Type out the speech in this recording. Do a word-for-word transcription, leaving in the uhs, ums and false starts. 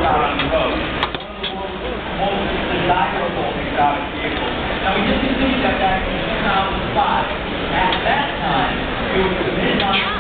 out on the road. One of the most desirable exotic vehicles. Now, we just introduced that back in two thousand five. At that time, it was a mid-model